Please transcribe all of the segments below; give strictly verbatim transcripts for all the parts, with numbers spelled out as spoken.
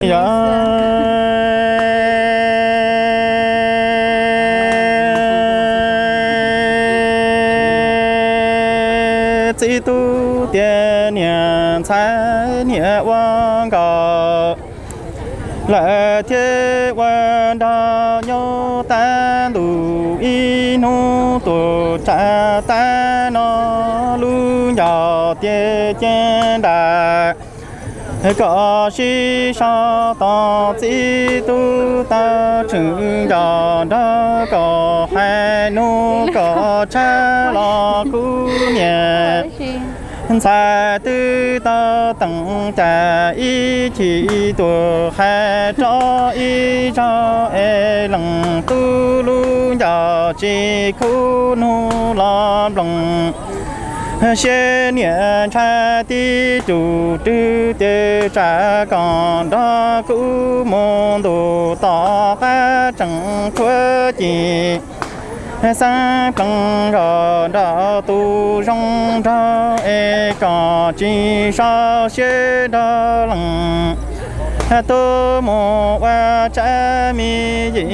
chỉ tu tiền niệm trái niệm quan cầu lại thế quan đạo nhau ta đủ in hô tu cha ta nó luôn giàu tiền chân đại có sĩ sao ta chỉ tu ta chứng đạo đó có hai nô có cha lo cứu nhẹ sai tư ta tận trả ý chỉ tu hai cho ý cho e lòng tu luôn giàu chỉ cứu nô lo lòng xế niệm cha ti chủ tư tế trả còn đó cứu môn đồ tỏ ca chẳng khuất gì sang bằng rõ đạo tu rong ra e có chỉ sao xế đó lòng tôi một qua cha mi dị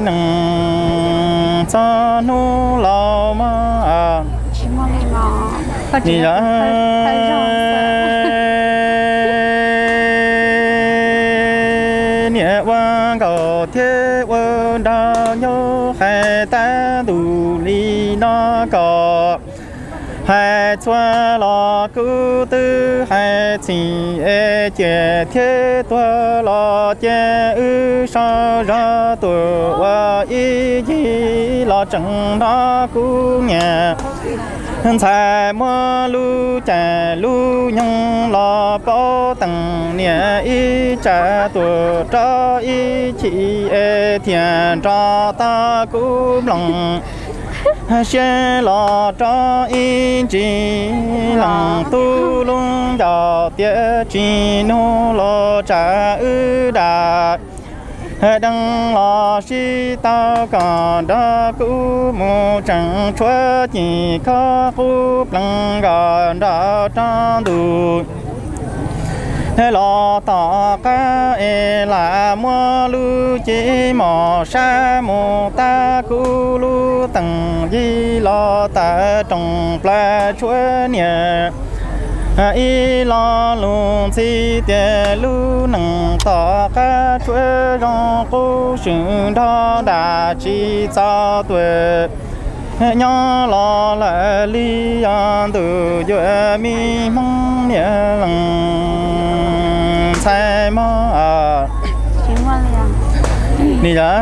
năng cho nu lao mà nhớ nhẹ quan cầu thế quan đạo nhau hai ta đủ lý nó có hai choa lo cứu tư hai chỉ e chế thế tua lo chế ư sao ra tuổi qua ý gì lo chẳng đó cứu nhà sai mua lu trả lu nhung lo bao tầng nhẹ ý trả tuổi cho ý chỉ e thiền cho ta cũng lòng sẽ lo cho ý chỉ lòng tu luôn giàu tiết chỉ nô lo trả ư đạt đăng lo si ta còn đó cứu một chẳng chúa chỉ có cứu lăng gần đó trong đủ lo tỏ ca e là mua lu chỉ mò sa mò ta cứu lu tầng di lo ta trồng pla chúa nhẹ ý lo luôn si tiền lu nâng tỏ ca chúa rong cố sự đó đã chỉ cho tuổi nhỏ lo lại li an từ giữa mi mong nhẹ lòng sai mơ à đi ra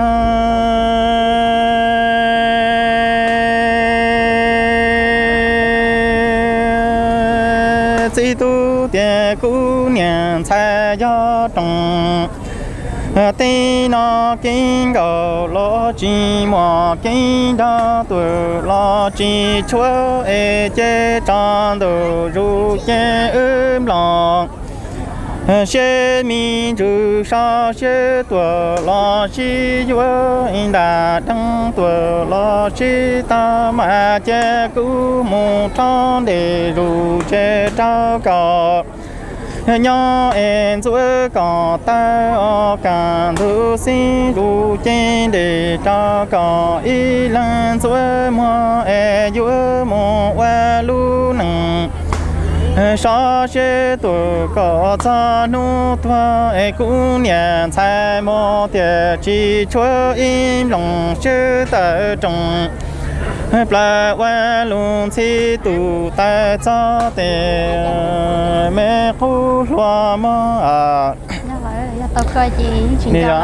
chỉ tu tiền cũ niệm sai do trồng tây nó kinh cầu lo chi mò kinh đó tuổi lo chi chúa e chế tròn đồ ru chế ướm lòng xế mi trừ sao xế tuổi lo chi chúa đã đăng tuổi lo chi ta mà chế cứu một tròn để ru chế trao cầu nhỏ em chúa có ta ở cả thứ xin đủ trên để cho có ý lan chúa mua e chúa mua qua lu nằng sao sẽ tuổi có cha nu thua e cũng nhận sai mua tiền chỉ chúa im lòng sư tại trong Pla qua luôn si tu ta cho te mẹ khu loa mơ à. Tao coi chị chuyện đó.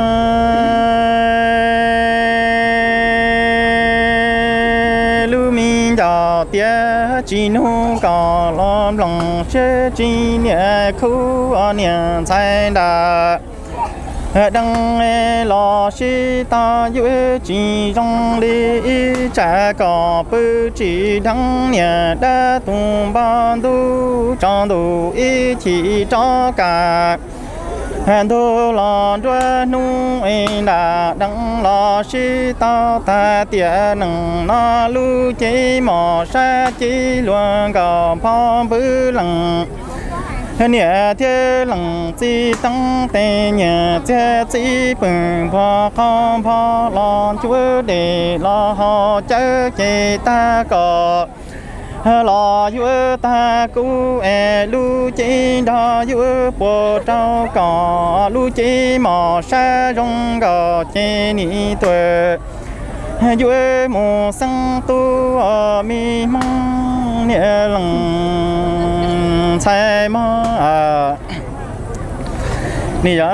Lu min cho tia chỉ nu có lom lòng chế chỉ nhẹ khu ở nhà sai đà. Đăng lo si ta dưới chỉ trong lý trả có bự chỉ đăng nhà đã tung ban du trong đủ ý chỉ cho cả hẹn thu lo cho nu ấy đã đăng lo si ta ta tiền nâng nó lu chỉ mò sa chỉ luôn có phong bự lăng nhẹ thế lòng chi tăng tê nhẹ thế chi bừng phò không phò lon chúa để lo họ chớ chỉ ta có lo chúa ta cú e lu chi đó chúa bộ trâu cỏ lu chi mò sa rong gò chi ni tuệ chúa mù sang tu ở mi mong nhẹ lòng sai mà nè giờ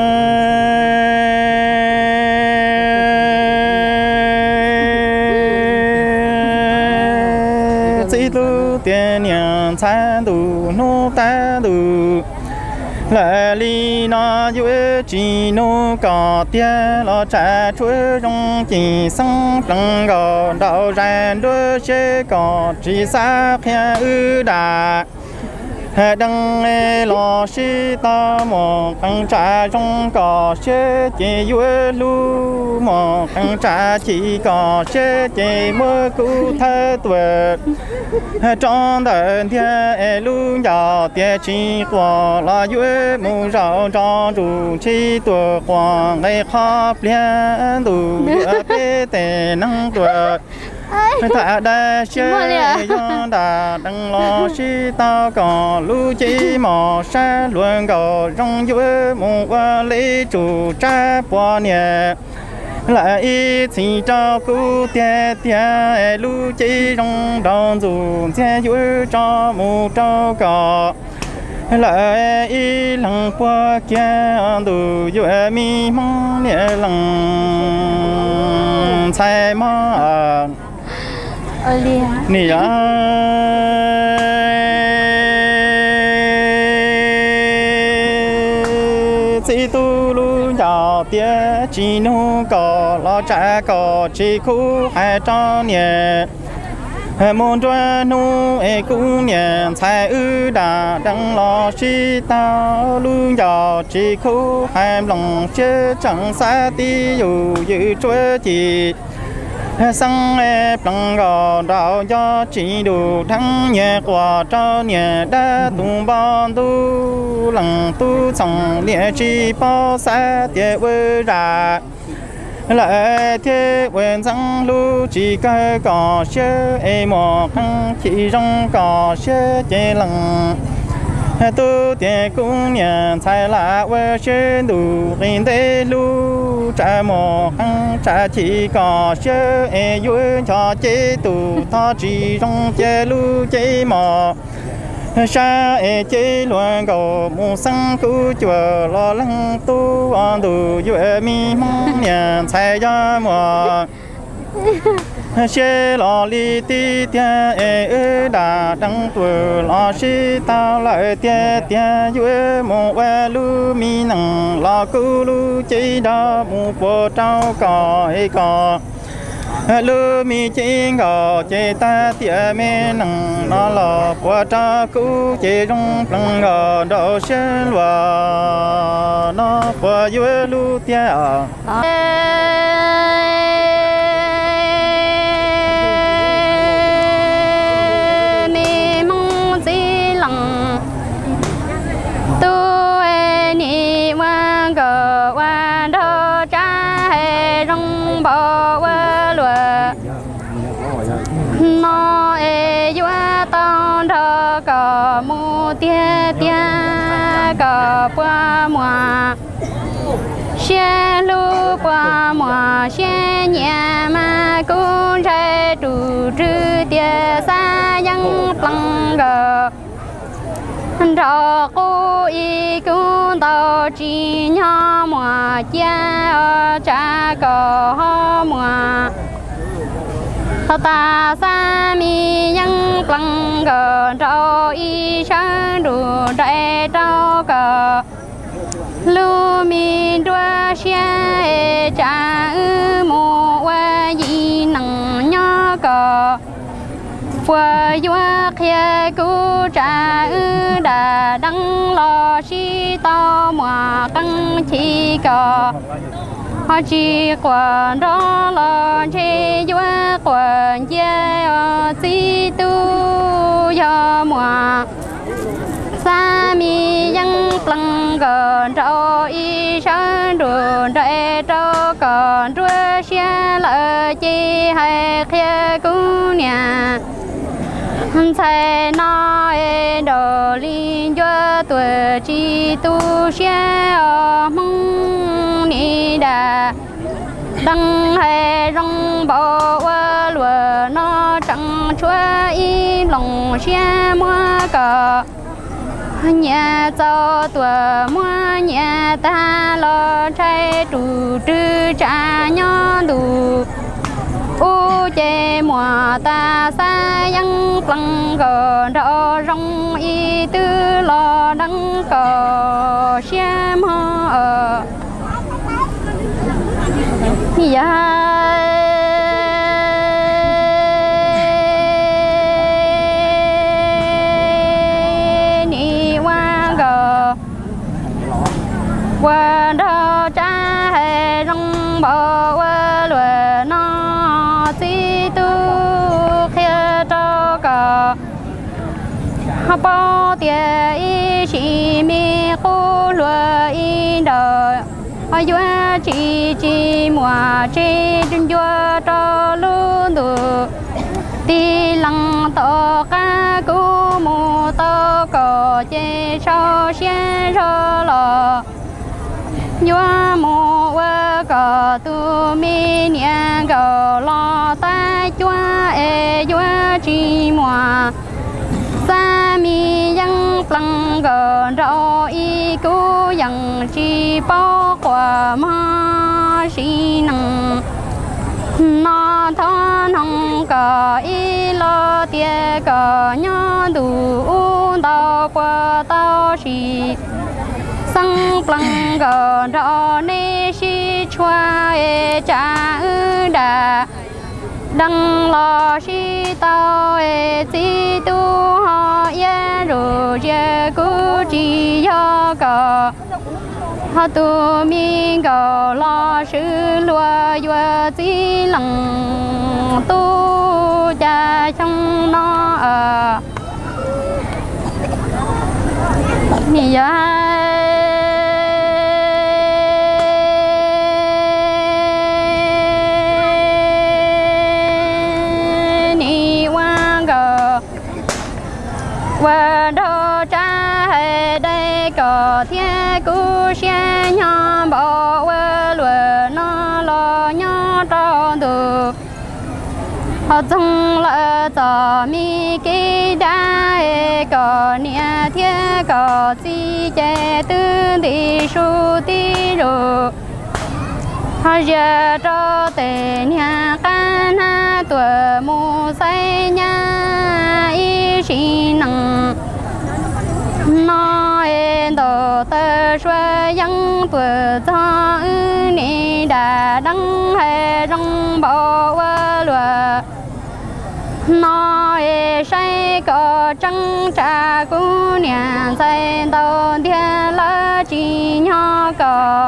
chỉ tu tiền nhang san tu nô ta tu lại li na yue chỉ nô cả tiền lo trả chuối trong chỉ sang trăng gò đạo rèn đôi chế cả chỉ xa khe ư đà đăng lo si ta một căng trả trong cỏ chế chỉ yue lu một căng trả chỉ cỏ chế chỉ mơ cũ thơ tuổi trong đời thiên lu giàu tiền chỉ qua là yue mu rau trong chủ chỉ tuổi hoàng ngày khắp liên đủ bê tê năng tuổi ta đã chơi yon đã đăng lo si tao còn lu chi mò sa luôn cầu trong dưới một qua lý chủ cha qua nhẹ lại ít thì cho cú tia tia lu chi trong đòn dù tia dưới cho một trâu cỏ lại ít lần qua kia đủ dưới mi mong nhẹ lần sai mà nè ya chỉ tu lu giàu tiền chỉ nu có lo trả có chỉ khu hai cho nhẹ môn đoan nu e cũng nhẹ sai ư đà đăng lo si tao lu giàu chỉ khu hai lòng chơi chẳng xa ti dù dự chúa chỉ sang e bằng gò đạo do chỉ đủ thắng nhẹ quả cho nhẹ đã tung bon tu lăng tu chẳng lẽ chỉ bao xa địa vơi ra lại thế quên rằng lu chỉ cái cỏ xe e mò khăn chỉ trong cỏ xe chế lăng tu tiền cũng nhận sai là vợ trên đủ kinh tế lu trả mò khăn trả chỉ có chơi e vui cho chế tụ thọ chỉ trong chế lu chế mò sa e chế luôn cầu mù sang cứu chùa lo lắng tu on đủ vui mi mong nhận sai cho mò xe lo li ti tia e ư đà đăng tuổi lo si tao lại tia tia yue một que lu mi nằng lo cu lu chỉ đó một bộ trâu cò e cò lu mi chỉ cò chỉ ta tia me nằng nó lo bộ trâu cu chỉ trong lăng gò đồ xe lo nó bộ yue lu tia tia tia cờ qua mùa xe lu qua mùa xe nhà mà cũng trái đủ trừ tia xa dân tăng gờ rõ cô y cũng tao chỉ nhỏ mùa cha cha cờ mùa ta sa mi nhân tăng cờ trâu y sáng đủ đại trâu cờ lu mi đua xe cha ư mù qua gì nằng nhỏ cờ qua vua kia cứu cha ư đà đăng lo si tao mà tăng chi cờ họ chỉ quan đó là chế doa quan gia si tu ya mua sa mi yang plăng gần trâu y sơn đường đại trâu còn đuôi xe lợi chi hay kia cũng nhà thầy nói đồ linh cho tuổi chi tu xe ở mong ni đà đăng hay rong bộ qua lùa nó chẳng chúa im lòng xe mua cờ nhà cho tuổi mua nhà ta lo trái trụ trư trả nhon đủ u chê mùa ta xa yang plăng gờ đỏ rong y tư lo đăng cờ xe mơ ở dạ qua đó cha hệ rong bỏ qua lùa nó si tu kia cho cả học bao tiền y chỉ mi cô lùa y đời ở dưới chỉ chỉ mùa chỉ chuyên cho cho luôn được đi lăng to cá cú mù to cò chê cho xe cho lò nhua mù qua cò tu mi niang cò lo ta chua e chua chi mùa sa mi yang plăng gờ rau y cú yang chi bao quả ma si năng nó thon hồng cò y lo tia cò nhớ đủ tao qua tao si sang plăng gờ rau nê si chua e cha ư đà đăng lo si tao e si tu ho ye ru ye cu chi yo cò ha tu mi gò lo sư lúa yua chi lăng tu cha trong nó ở mi ya ni wang gò qua đó cha hệ đây có thiên cú xe nhỏ bỏ qua lùa nó lo nhỏ trao được họ trong là cho mi cái đá có nia thiên có chi chế tư đi su đi rồi họ giờ cho tên nhà can ha tuổi mù say nhà y sĩ năng nói đồ tơ xoay yang tuổi cho ni đã đăng hệ rong bỏ qua lùa nói say có trăng trà cú nhà say đầu thiên lá chỉ nhỏ có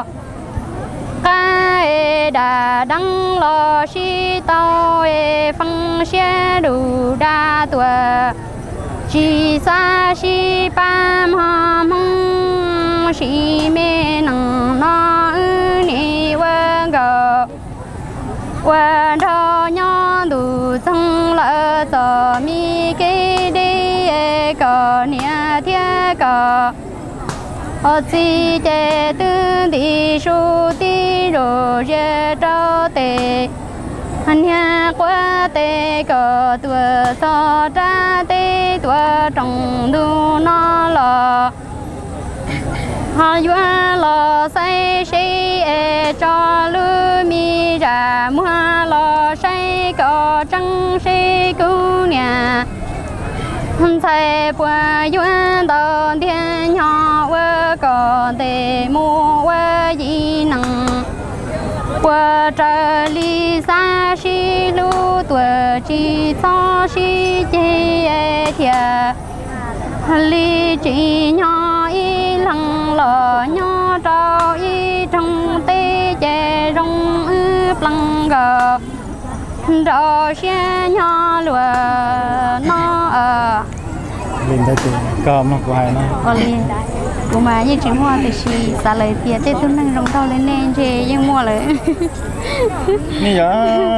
cái đã đăng lo si tao phăng xe đủ đa tuổi chỉ xa si ba mà mong si mê nằng nó ni quan gờ quan đó nhỏ đủ trong lỡ cho mi cái đi có nia thiên có ở chỉ chế tư đi su đi rồi chế cho tê anh nhà qua tê có tuổi so ra tê tuổi trong đu nó lò họ qua lò say say e cho lưu mi ra mua lò say có trăng say cứu nhà thầy qua qua đầu tiên nhỏ qua có thể mua qua gì năng qua trời li xa xí lu tuổi chỉ cho xí chế thiệt li chỉ nhỏ y lăng lò nhỏ trâu y trong tê chế rong ư plăng gờ rồi xe nhỏ lùa nó ở lên đây từ cơm nó của hai nó ở liền của mà như chuyện hoa thì chỉ xả lời tiền tết tôi năng rong tàu lên nè chứ nhưng mua lại bây giờ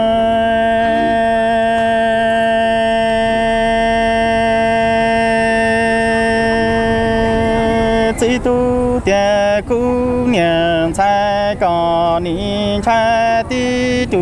chỉ tu tiền cũ niệm sai còn nín sai tí chủ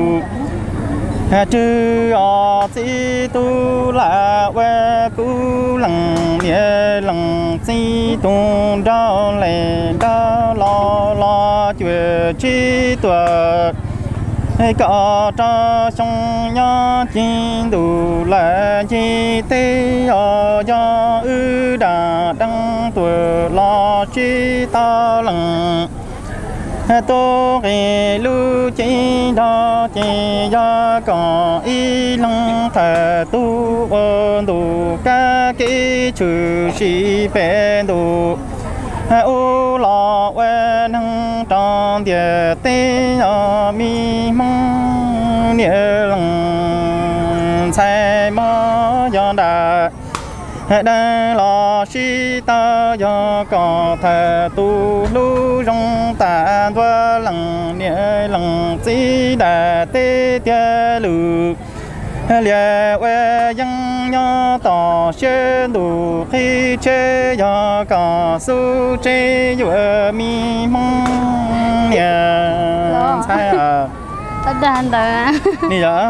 chư ở chỉ tu là quê cũ lằng nhẹ lằng chỉ tu đó lệ đó lo lo chuyện chi tuệ hay có cho sông nhớ chín đủ là chi tế ở do ư đã đăng tuổi lo chi ta lằng tô cái lưu chỉ đó chỉ do có ý lăng thề tu ơn đủ các cái chữ sĩ bền đủ ô lọ quen hăng tròn địa tế ở mi mong địa lăng sai mơ do đã đang lo si ta do có thể tu lu trong ta đua lằng nhẹ lằng chỉ đã tê tê lử lìa quê dân nhớ tỏ xe đủ khi chế do có su chế vừa mi mong nhẹ sai à tất đàn đó bây giờ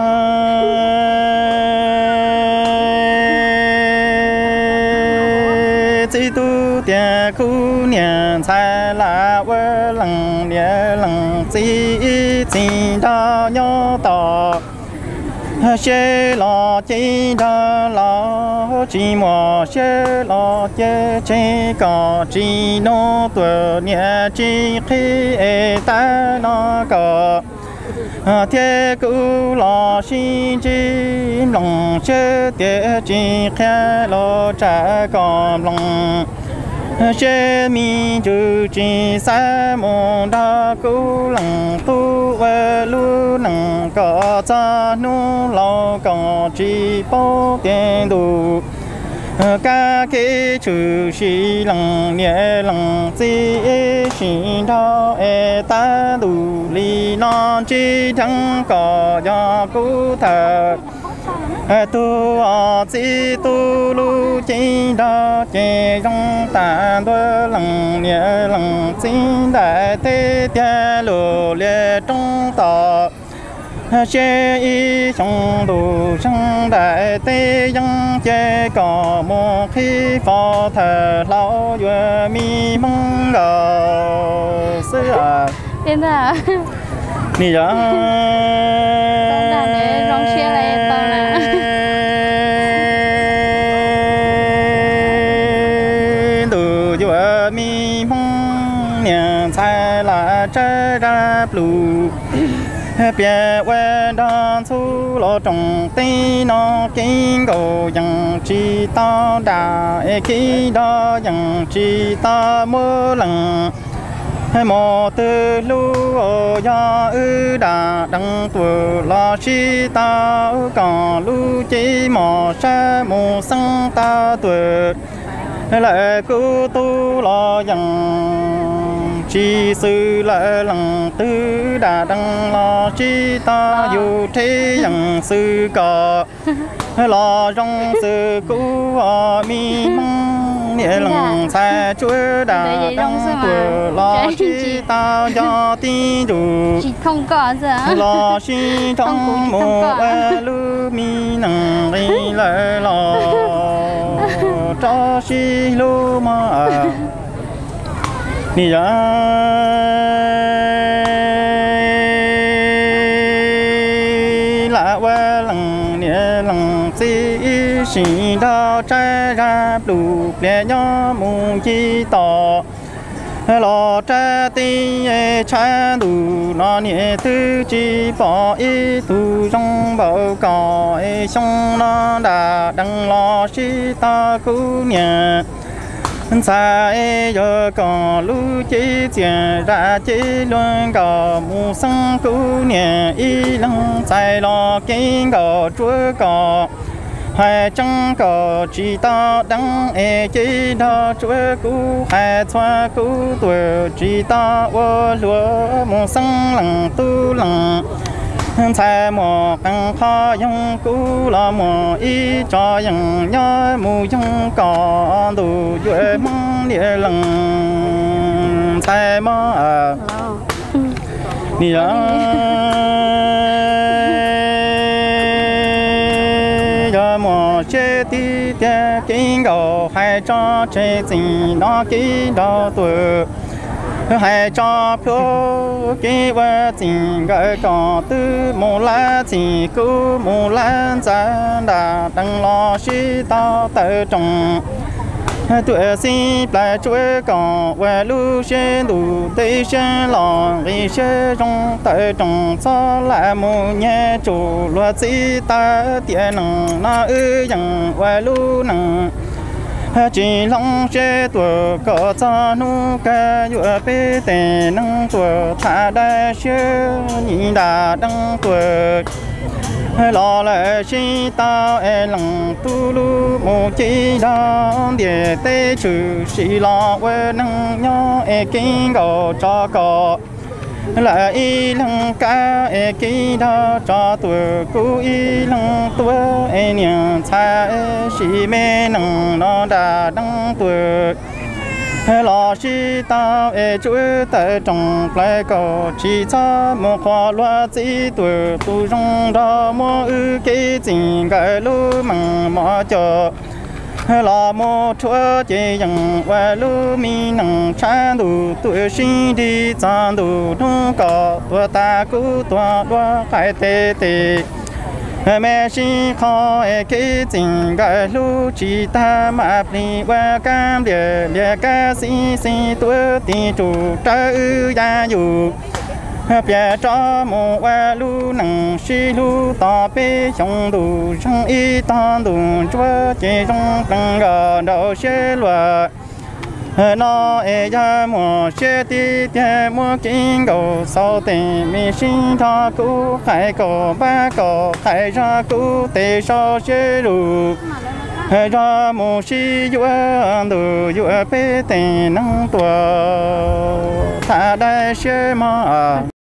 chỉ tu tiền khu niệm sai là quê lằng nhẹ lằng chỉ chỉ đó nhớ tỏ xe lo chỉ đó lo chỉ mò xe lo chế chế có chỉ nó tuổi nhẹ chỉ khi ta nó có thế cứ lo xin chỉ lòng xe thế chỉ khi lo trả còn lòng xe mi chữ chỉ sa môn đa cú lăng tu về lu nằng có cha nu lo có chỉ bao tiền đủ các cái chữ sĩ lăng nhẹ lăng chỉ xin đó e ta đủ li non chỉ thắng có do cú thật tu ở chỉ tu lu chỉ đó chỉ trong ta đôi lằng nhẹ lằng chỉ đại thế tia lù lệ trong tỏ chế y trong đủ trong đại thế dân chế có một khi phò thờ lão vừa mi mong gờ xứ à tên là nì đó tên là để rong xe lại tao nè mi mong nhà sai là trái ra blu bia quen đón su lo trồng tây nó kinh cầu dằng chi to đà khi đó dằng chi to mưa lằng mò từ lu do ư đà đăng tuổi lo chi ta còn lu chỉ mò sa mù sang ta tuổi lại cứ tu lo dằng chi sư lại lằng tư đà đăng lo chi ta dù thế dằng sư cò lo trong sư cũ mi mong nghĩa lằng xa chúa đà đăng tuổi lo chi ta do ti đủ không có gì lo chi trong mùa lu mi nằng đi lại lo cho xí lô mà nì đó lạ qua lằng nhẹ lằng xí xí đó trái ra đủ lẹ nhó mùng chi tỏ lo trái ti trái đủ nó nhẹ tư chi bỏ ý tu trong bầu cỏ trong nó đã đăng lo chi ta cú nhà xa giờ có lu chi tiền ra chi luôn có mù sang cú nhà y lăng sai lo kinh có chúa có hai chẳng có chỉ ta đắng e chỉ đó chúa cũ hai xoa cũ tuổi chỉ ta ô lúa một săng lằng tu lằng sai mò căng kho yang cũ là mò y cho yang nhớ mù yang có đủ dễ mong địa lằng sai mò à đi đó giờ mò chế tí tia kinh cầu hai cho chế gì nó kỹ đó tuổi hai cho phiếu kỹ vật tình gợi có tư mù lá chỉ cứ mù lá giá đã đăng lo sĩ tao tự trọng tuổi sinh lại chuối có về lưu xe đủ tây xe lò đi xe trong tự trọng cho lại mù nhẹ chủ luật sĩ ta tiền nặng na ư dặn về lưu nặng chỉ lòng xe tuổi có cho nu ca dựa bê tề năng tuổi thả đại xe nhìn đã đăng tuổi lo lại chỉ tao e lăng tu lu một chỉ đó để tê trừ chỉ lo quê năng nhớ e kinh cầu cho cọ lại y lăng ca e kinh đó cho tuổi cũ y lăng tuổi e niệm cha e chỉ mê năng nó đã đăng tuổi lo chỉ tao e chuối tại trong lại cầu chỉ cho một khoa loa chỉ tuổi tu trong đó mua ư cái gì cái lu măng mỏ cho lo một chúa chỉ rằng qua lu mi năng cha đủ tuổi sinh đi cha đủ đông cỏ tuổi ta cũ tuổi loa phải tê tê mẹ sinh khó cái tình cái lu chỉ ta mà đi qua cam địa địa ca si si tuổi ti chủ trái gia dù bia cho một qua lu năng si lu ta bê trong đủ trong y ta đủ chúa chỉ trong tăng gà đầu xe loa nó e ya mo xe ti tia mo kinh cầu sau tình mi sinh thọ cũ khai cầu ba cầu khai ra cũ tê so xe đủ ra mo si dua đủ dua bê tê năng tua thả đại xe mà